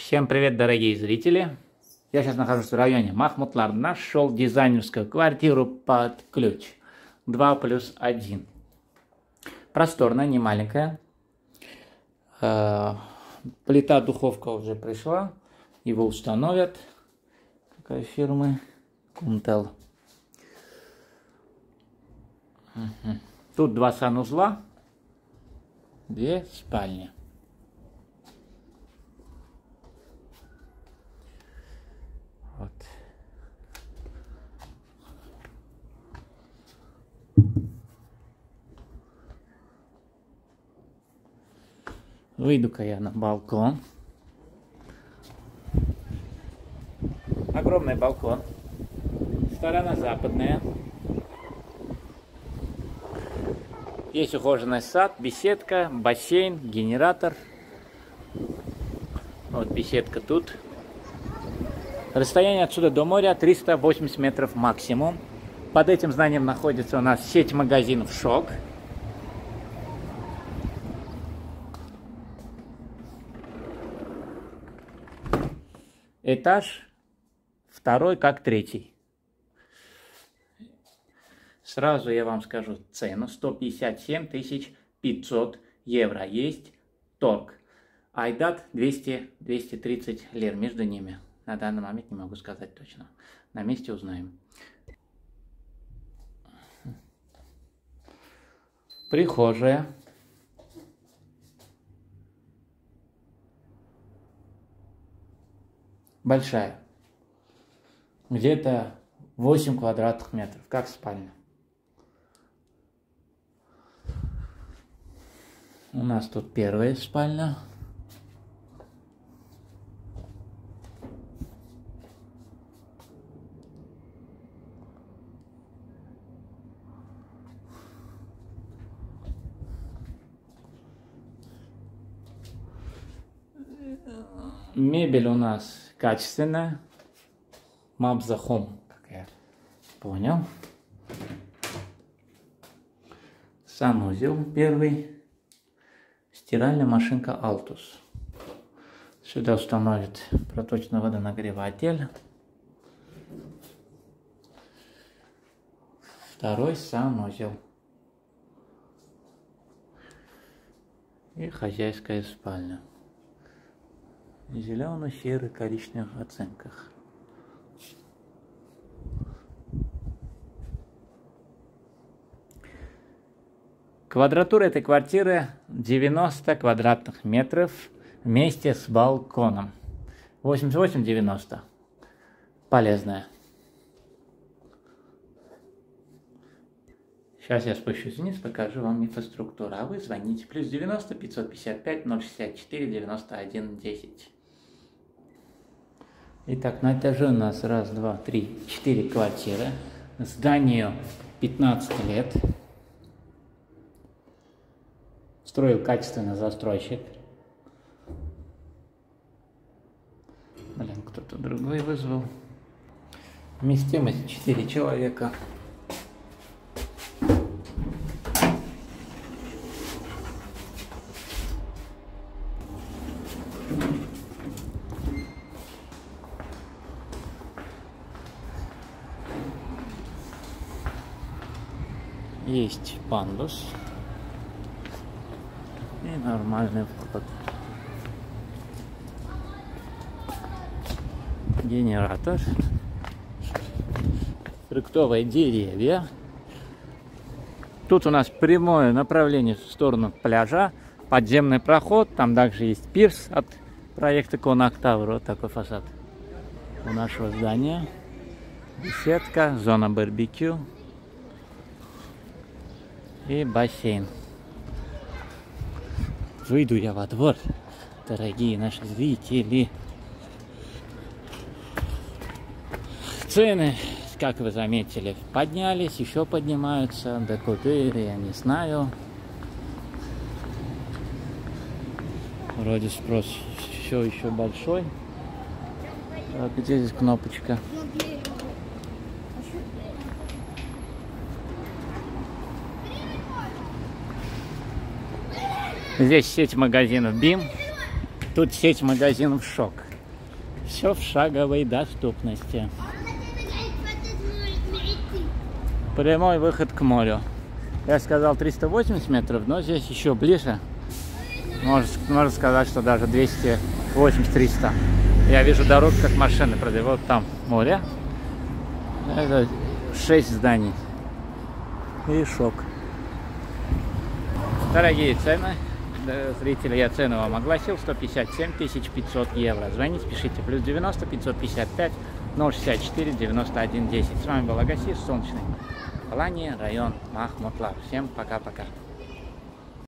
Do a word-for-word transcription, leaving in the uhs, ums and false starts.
Всем привет, дорогие зрители! Я сейчас нахожусь в районе Махмутлар. Нашел дизайнерскую квартиру под ключ. два плюс один. Просторная, не маленькая. Плита, духовка уже пришла. Его установят. Какая фирма? Кунтел. Тут два санузла. Две спальни. Вот. Выйду-ка я на балкон. Огромный балкон. Сторона западная. Есть ухоженный сад, беседка, бассейн, генератор. Вот беседка тут. Расстояние отсюда до моря триста восемьдесят метров максимум. Под этим зданием находится у нас сеть магазинов «Шок». Этаж второй, как третий. Сразу я вам скажу цену. сто пятьдесят семь тысяч пятьсот евро. Есть торг. Айдат двести — двести тридцать лир между ними. На данный момент не могу сказать точно. На месте узнаем. Прихожая. Большая. Где-то восемь квадратных метров, как спальня. У нас тут первая спальня. Мебель у нас качественная. Мабза Хом, как я понял. Санузел первый. Стиральная машинка Altus. Сюда установит проточный водонагреватель. Второй санузел. И хозяйская спальня. Зелено-серый коричневых оттенках. Квадратура этой квартиры девяносто квадратных метров вместе с балконом. восемьдесят восемь — девяносто. Полезная. Сейчас я спущусь вниз, покажу вам инфраструктуру. А вы звоните. Плюс девяносто пятьсот пятьдесят пять ноль шестьдесят четыре девяносто один десять. Итак, на этаже у нас раз, два, три, четыре квартиры. Зданию пятнадцать лет. Строил качественный застройщик. Блин, кто-то другой вызвал. Вместимость четыре человека. Есть пандус. И нормальный вход. Генератор. Фруктовые деревья. Тут у нас прямое направление в сторону пляжа. Подземный проход. Там также есть пирс от проекта Конак Тауэр. Вот такой фасад у нашего здания. Беседка, зона барбекю. И бассейн. Выйду я во двор, дорогие наши зрители. Цены, как вы заметили, поднялись, еще поднимаются. До куда, я не знаю. Вроде спрос все еще большой. А где здесь кнопочка? Здесь сеть магазинов БИМ, тут сеть магазинов «Шок». Все в шаговой доступности. Прямой выход к морю. Я сказал триста восемьдесят метров, но здесь еще ближе. Можно, можно сказать, что даже двести восемьдесят — триста. Я вижу дорогу, как машины продают. Вот там море. Это шесть зданий. И шок. Дорогие цены. Зрители, я цену вам огласил. сто пятьдесят семь тысяч пятьсот евро. Звоните, пишите. Плюс девяносто пятьсот пятьдесят пять ноль шестьдесят четыре девяносто один десять. С вами был Агасис, солнечный Алания, район Махмутлар. Всем пока-пока.